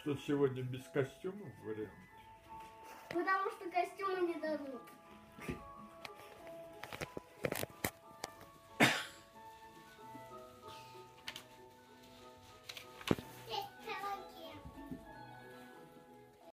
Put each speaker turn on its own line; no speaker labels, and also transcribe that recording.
что сегодня без костюмов вариант?
Потому что костюмы не дадут.